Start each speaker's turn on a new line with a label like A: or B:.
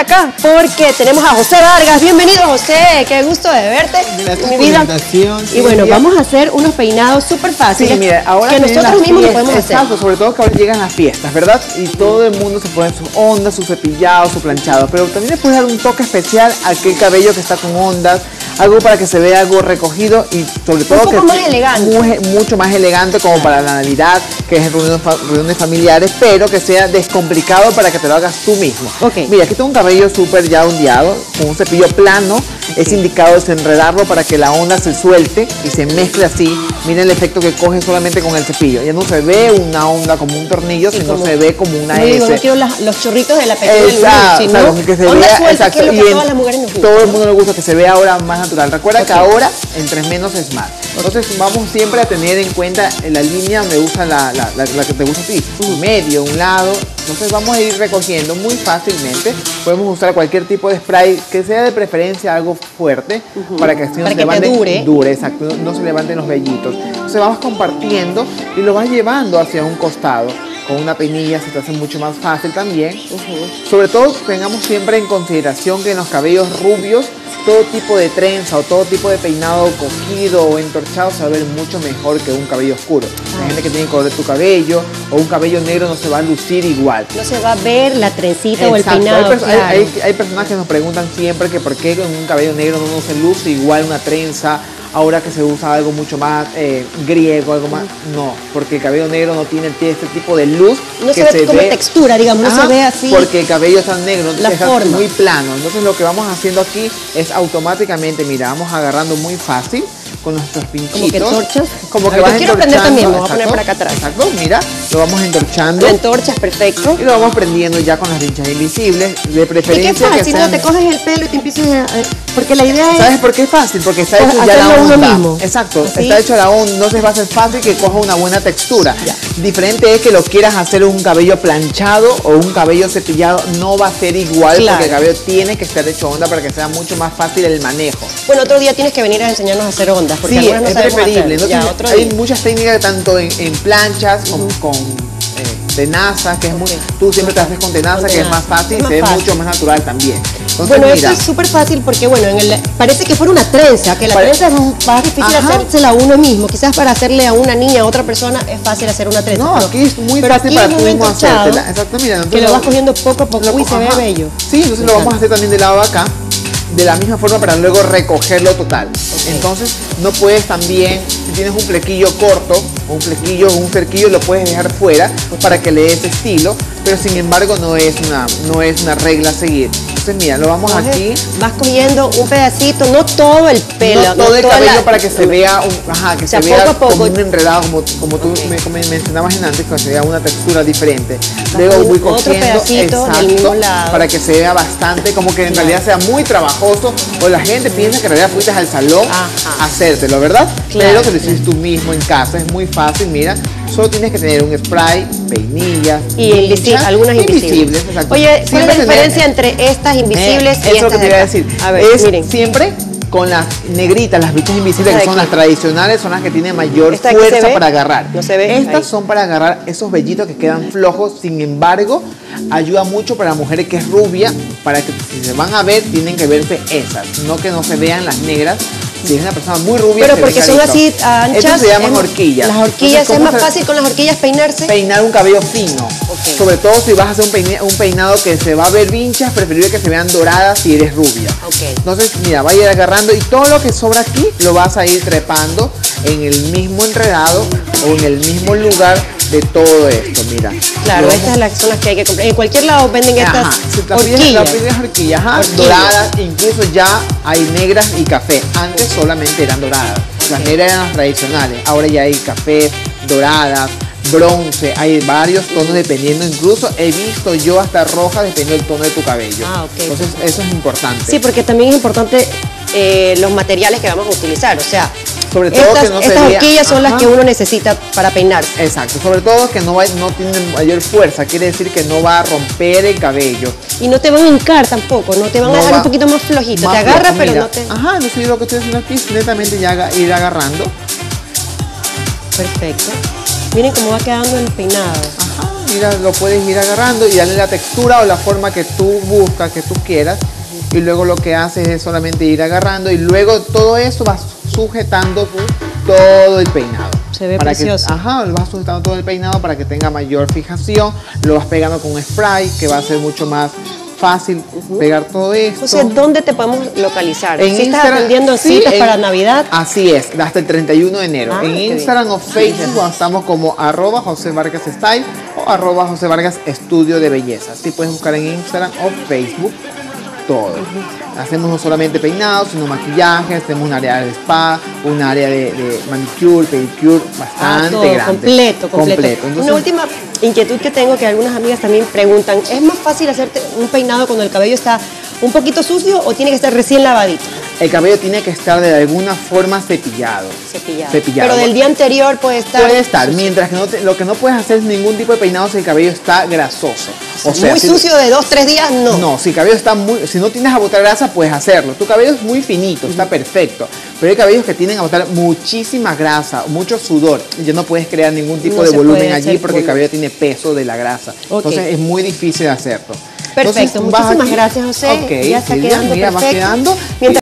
A: acá porque tenemos a José Vargas. Bienvenido, José, qué gusto de verte.
B: Gracias por la invitación.
A: Y bueno, vamos a hacer unos peinados súper fáciles.
B: Sí, mira, ahora
A: que nosotros mismos lo podemos hacer.
B: Exacto, sobre todo que ahora llegan las fiestas, ¿verdad? Y todo el mundo se pone sus ondas, su cepillado, su planchado. Pero también le puedes dar un toque especial a aquel cabello que está con ondas, algo para que se vea algo recogido y sobre todo
A: un poco más elegante.
B: Mucho más elegante como para la Navidad, que es reuniones familiares, pero que sea descomplicado para que te lo hagas tú mismo.
A: Okay.
B: Mira, aquí tengo un cabello súper ya ondeado, con un cepillo plano. Okay. Es indicado desenredarlo para que la onda se suelte y se mezcle así. Miren el efecto que coge solamente con el cepillo. Ya no se ve una onda como un tornillo, sino se ve como una S.
A: No quiero los chorritos de la pequeña luz,
B: sino
A: que se vea,
B: suelta,
A: exacto. Que es lo que a todas las mujeres nos gusta.
B: Todo el mundo le gusta que se vea ahora más natural. Recuerda que ahora entre menos es más. Entonces vamos siempre a tener en cuenta la línea donde usa la que te gusta a ti. Un medio, un lado. Entonces vamos a ir recogiendo muy fácilmente. Podemos usar cualquier tipo de spray que sea de preferencia algo fuerte para que así no se levante, dure, exacto, no se levanten los vellitos. Entonces vamos compartiendo y lo vas llevando hacia un costado. Con una peinilla se te hace mucho más fácil también. Sobre todo tengamos siempre en consideración que en los cabellos rubios todo tipo de trenza o todo tipo de peinado cogido o entorchado se va a ver mucho mejor que un cabello oscuro. Hay gente que tiene que colorear tu cabello o un cabello negro no se va a lucir igual.
A: No se va a ver la trencita. Exacto. O el peinado.
B: Hay personas que nos preguntan siempre que por qué en un cabello negro no se luce igual una trenza. Ahora que se usa algo mucho más griego, algo más... No, porque el cabello negro no tiene este tipo de luz.
A: No se ve como textura, digamos, no se ve así.
B: Porque el cabello está negro,
A: la forma.
B: Está muy plano. Entonces lo que vamos haciendo aquí es automáticamente, mira, vamos agarrando muy fácil con nuestros pinchitos.
A: Como que torchas.
B: Como que vas
A: quiero prender también, me voy a poner por acá atrás.
B: Exacto, mira, lo vamos entorchando.
A: La entorchas, perfecto.
B: Y lo vamos prendiendo ya con las pinchas invisibles, de preferencia.
A: ¿Y qué fácil? No te coges el pelo y te empiezas a... Porque la idea es...
B: ¿Sabes por qué es fácil? Porque está hecho ya la onda.
A: Uno mismo.
B: Exacto,
A: ¿así?
B: Está hecho la onda, entonces va a ser fácil que coja una buena textura. Ya. Diferente es que lo quieras hacer un cabello planchado o un cabello cepillado, no va a ser igual, claro. Porque el cabello tiene que estar hecho onda para que sea mucho más fácil el manejo.
A: Bueno, otro día tienes que venir a enseñarnos a hacer ondas, porque
B: sí,
A: algunas no
B: es preferible. Entonces,
A: ya,
B: hay muchas técnicas tanto en planchas con tenaza, que es muy, tú siempre te haces con tenaza, que es más fácil y se ve mucho más natural también. Entonces,
A: bueno, esto es súper fácil porque, bueno, parece que fuera una trenza, que la trenza es más difícil hacérsela a uno mismo. Quizás para hacerle a una niña, a otra persona, es fácil hacer una trenza.
B: No, aquí es muy fácil para tú mismo hacértela.
A: Exacto, mira. Que lo vas cogiendo poco a poco y se ve bello.
B: Sí, entonces lo vamos a hacer también del lado de acá. De la misma forma para luego recogerlo total. Okay. Entonces no puedes también, si tienes un flequillo corto, o un flequillo o un cerquillo, lo puedes dejar fuera para que le des estilo, pero sin embargo no es una regla a seguir. Entonces mira, lo vamos aquí.
A: Vas cogiendo un pedacito, no todo el pelo.
B: No todo el cabello para que se vea, que se vea
A: poco a poco.
B: Como un enredado, como tú me mencionabas antes, que se vea una textura diferente. Luego voy cogiendo
A: otro pedacito del mismo lado,
B: para que se vea bastante, como que en realidad sea muy trabajoso, o la gente piensa que en realidad fuiste al salón a hacértelo, ¿verdad? Claro. Pero te lo hiciste tú mismo en casa, es muy fácil, mira. Solo tienes que tener un spray, peinillas
A: y algunas invisibles. Oye, ¿cuál es la diferencia entre estas invisibles y estas?
B: Eso es lo que te iba a decir.
A: A ver, miren.
B: Siempre con las negritas, las bichas invisibles, que son las tradicionales, son las que tienen mayor fuerza para agarrar.
A: No se ve.
B: Estas son para agarrar esos vellitos que quedan flojos, sin embargo, ayuda mucho para la mujer que es rubia, para que si se van a ver, tienen que verse esas, no que no se vean las negras. Si es una persona muy rubia,
A: pero porque son así anchas.
B: Estas se llaman horquillas.
A: Las horquillas, entonces, es más fácil con las horquillas peinarse.
B: Peinar un cabello fino. Okay. Sobre todo si vas a hacer un peinado que se va a ver vinchas, preferible que se vean doradas si eres rubia.
A: Okay.
B: Entonces, mira, va a ir agarrando y todo lo que sobra aquí lo vas a ir trepando en el mismo enredado o en el mismo lugar de todo esto, mira.
A: Claro, estas son las que hay que comprar. En cualquier lado venden estas horquillas.
B: Las horquillas, doradas, incluso ya hay negras y café. Antes solamente eran doradas. Las negras eran las tradicionales. Ahora ya hay café, doradas, bronce, hay varios tonos dependiendo, incluso he visto yo hasta roja dependiendo del tono de tu cabello.
A: Okay.
B: Entonces eso es importante.
A: Sí, porque también es importante los materiales que vamos a utilizar, o sea,
B: sobre todo
A: estas horquillas son las que uno necesita para peinarse.
B: Exacto, sobre todo que no tienen mayor fuerza, quiere decir que no va a romper el cabello.
A: Y no te van a hincar tampoco, no te van a dejar un poquito más flojito, te agarras pero no te...
B: Ajá, entonces lo que estoy haciendo aquí es netamente ya ir agarrando.
A: Perfecto. Miren cómo va quedando el peinado.
B: Ajá, lo puedes ir agarrando y darle la textura o la forma que tú buscas, que tú quieras. Y luego lo que haces es solamente ir agarrando y luego todo eso vas sujetando todo el peinado.
A: Se ve precioso.
B: Lo vas sujetando todo el peinado para que tenga mayor fijación. Lo vas pegando con un spray que va a ser mucho más fácil pegar todo esto.
A: O sea, ¿dónde te podemos localizar?
B: En
A: ¿Sí estás atendiendo citas para Navidad?
B: Así es, hasta el 31 de enero. En Instagram o Facebook estamos como @JoséVargasStyle o @JoséVargas Estudio de Belleza. Así puedes buscar en Instagram o Facebook todo. Hacemos no solamente peinados, sino maquillaje, hacemos un área de spa, un área de manicure, pedicure, bastante
A: todo,
B: grande.
A: completo.
B: Entonces,
A: una última inquietud que tengo, que algunas amigas también preguntan, ¿es más fácil hacerte un peinado cuando el cabello está un poquito sucio o tiene que estar recién lavadito?
B: El cabello tiene que estar de alguna forma cepillado.
A: Pero del día anterior puede estar...
B: Puede estar, mientras que lo que no puedes hacer es ningún tipo de peinado si el cabello está grasoso. O sea,
A: muy sucio de 2-3 días, no.
B: No, si el cabello está si no tienes a botar grasa, puedes hacerlo. Tu cabello es muy finito, está perfecto. Pero hay cabellos que tienen a botar muchísima grasa, mucho sudor. Y ya no puedes crear ningún tipo de volumen allí porque el cabello tiene peso de la grasa. Entonces es muy difícil hacerlo.
A: Perfecto, muchísimas gracias, José.
B: Ok,
A: ya está
B: Silvia,
A: quedando
B: mira, va
A: perfecto.
B: quedando.
A: Mientras